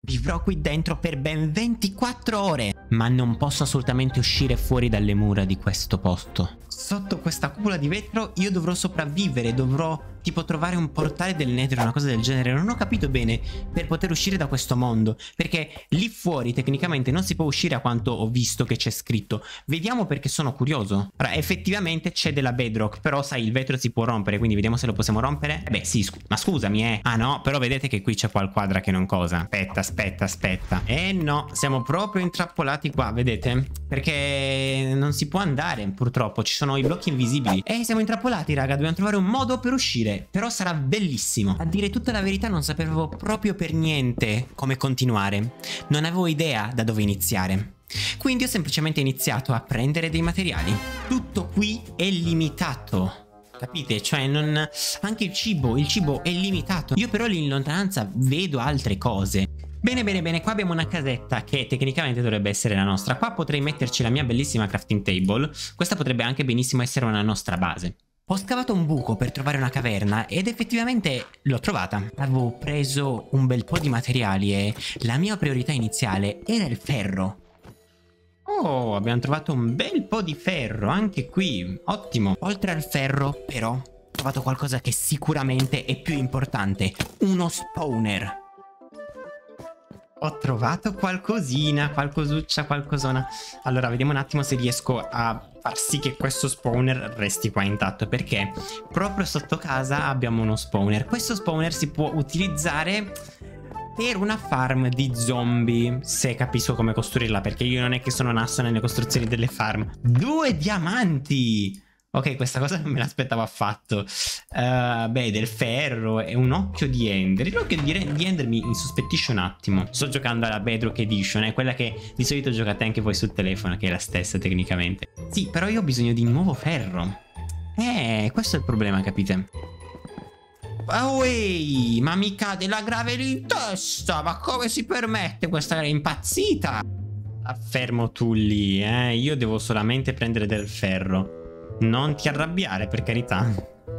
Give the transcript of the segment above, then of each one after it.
Vivrò qui dentro per ben 24 ore, ma non posso assolutamente uscire fuori dalle mura di questo posto. Sotto questa cupola di vetro io dovrò sopravvivere, dovrò tipo trovare un portale del Nether, una cosa del genere. Non ho capito bene per poter uscire da questo mondo, perché lì fuori tecnicamente non si può uscire a quanto ho visto che c'è scritto. Vediamo, perché sono curioso. Ora, effettivamente c'è della bedrock, però sai, il vetro si può rompere, quindi vediamo se lo possiamo rompere. Beh sì, ma scusami, Ah no, però vedete che qui c'è qualquadra che non cosa. Aspetta. No, siamo proprio intrappolati qua, vedete? Perché non si può andare, purtroppo, ci sono i blocchi invisibili. Siamo intrappolati, raga, dobbiamo trovare un modo per uscire. Però sarà bellissimo. A dire tutta la verità non sapevo proprio per niente come continuare. Non avevo idea da dove iniziare. Quindi ho semplicemente iniziato a prendere dei materiali. Tutto qui è limitato. Capite? Cioè non... Anche il cibo è limitato. Io però lì in lontananza vedo altre cose. Bene, qua abbiamo una casetta che tecnicamente dovrebbe essere la nostra. Qua potrei metterci la mia bellissima crafting table. Questa potrebbe anche benissimo essere una nostra base. Ho scavato un buco per trovare una caverna ed effettivamente l'ho trovata. Avevo preso un bel po' di materiali e la mia priorità iniziale era il ferro. Oh, abbiamo trovato un bel po' di ferro anche qui. Ottimo. Oltre al ferro, però, ho trovato qualcosa che sicuramente è più importante. Uno spawner. Ho trovato qualcosina, qualcosona. Allora, vediamo un attimo se riesco a far sì che questo spawner resti qua intatto, perché proprio sotto casa abbiamo uno spawner. Questo spawner si può utilizzare per una farm di zombie, se capisco come costruirla, perché io non è che sono nasso nelle costruzioni delle farm. 2 diamanti! Ok, questa cosa non me l'aspettavo affatto. Beh, del ferro e un occhio di Ender. L'occhio di Ender mi insospettisce un attimo. Sto giocando alla Bedrock Edition, è quella che di solito giocate anche voi sul telefono, che è la stessa tecnicamente. Sì, però io ho bisogno di nuovo ferro. Questo è il problema, capite? Uè, ma mi cade la gravel in testa. Ma come si permette? Questa è impazzita. Fermo tu lì, io devo solamente prendere del ferro. Non ti arrabbiare, per carità.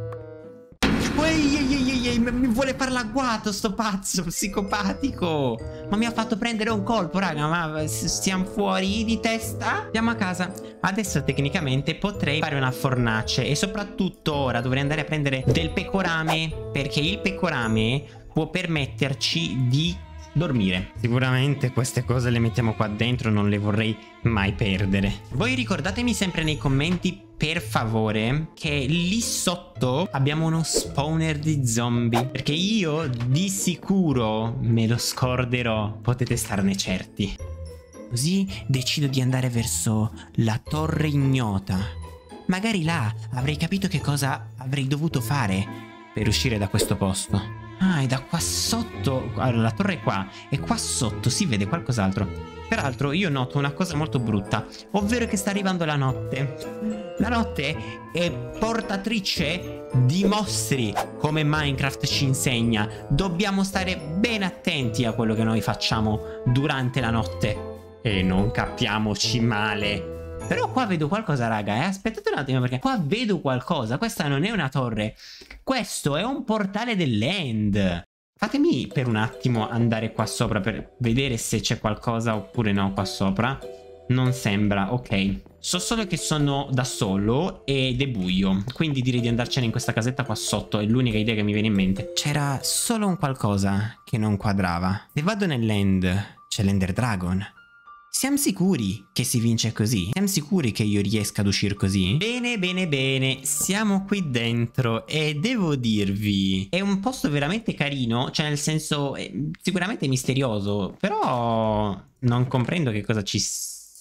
Ehi, mi vuole far l'agguato sto pazzo psicopatico. Ma mi ha fatto prendere un colpo, raga. Ma stiamo fuori di testa? Andiamo a casa. Adesso tecnicamente potrei fare una fornace. E soprattutto ora dovrei andare a prendere del pecorame, perché il pecorame può permetterci di dormire. Sicuramente queste cose le mettiamo qua dentro, non le vorrei mai perdere. Voi ricordatemi sempre nei commenti, per favore, che lì sotto abbiamo uno spawner di zombie, perché io di sicuro me lo scorderò, potete starne certi. Così decido di andare verso la torre ignota. Magari là avrei capito che cosa avrei dovuto fare per uscire da questo posto. Ah, e da qua sotto... Allora, la torre è qua, e qua sotto si vede qualcos'altro. Peraltro io noto una cosa molto brutta, ovvero che sta arrivando la notte. La notte è portatrice di mostri, come Minecraft ci insegna. Dobbiamo stare ben attenti a quello che noi facciamo durante la notte. E non capiamoci male. Però qua vedo qualcosa, raga, aspettate un attimo, perché qua vedo qualcosa. Questa non è una torre, questo è un portale dell'end. Fatemi per un attimo andare qua sopra per vedere se c'è qualcosa oppure no qua sopra. Non sembra, ok. So solo che sono da solo ed è buio, quindi direi di andarcene in questa casetta qua sotto. È l'unica idea che mi viene in mente. C'era solo un qualcosa che non quadrava. Se vado nell'end c'è l'Ender Dragon. Siamo sicuri che si vince così? Siamo sicuri che io riesca ad uscire così? Bene, siamo qui dentro e devo dirvi, è un posto veramente carino, cioè nel senso, sicuramente misterioso, però non comprendo che cosa ci...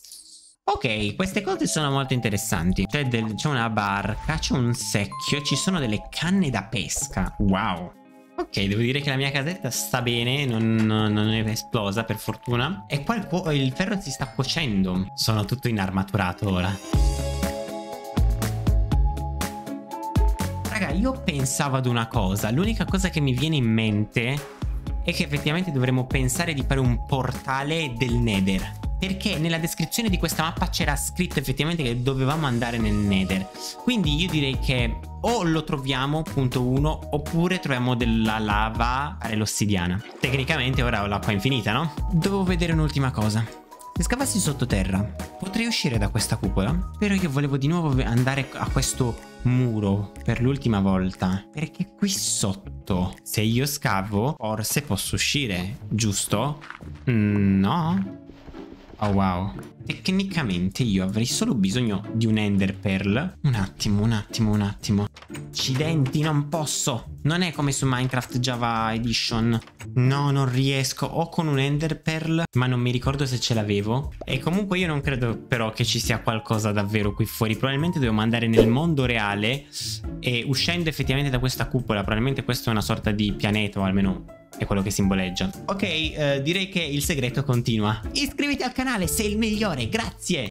Ok, queste cose sono molto interessanti. C'è una barca, c'è un secchio, ci sono delle canne da pesca. Wow. Ok, devo dire che la mia casetta sta bene, non è esplosa per fortuna. E qua il ferro si sta cuocendo. Sono tutto inarmaturato ora. Raga, io pensavo ad una cosa. L'unica cosa che mi viene in mente è che effettivamente dovremmo pensare di fare un portale del Nether. perché nella descrizione di questa mappa c'era scritto effettivamente che dovevamo andare nel Nether. Quindi io direi che o lo troviamo, punto 1, oppure troviamo della lava, fare l'ossidiana. Tecnicamente ora ho l'acqua infinita, no? Devo vedere un'ultima cosa. Se scavassi sottoterra, potrei uscire da questa cupola? Però io volevo di nuovo andare a questo muro per l'ultima volta, perché qui sotto, se io scavo, forse posso uscire, giusto? No? Oh wow. Tecnicamente io avrei solo bisogno di un Ender Pearl. Un attimo. Accidenti, non posso. Non è come su Minecraft Java Edition. No, non riesco. O con un Ender Pearl, ma non mi ricordo se ce l'avevo. E comunque io non credo però che ci sia qualcosa davvero qui fuori. Probabilmente dobbiamo andare nel mondo reale. E uscendo effettivamente da questa cupola, probabilmente questa è una sorta di pianeta, o almeno è quello che simboleggia. Ok, direi che il segreto continua. Iscriviti al canale, sei il migliore, grazie!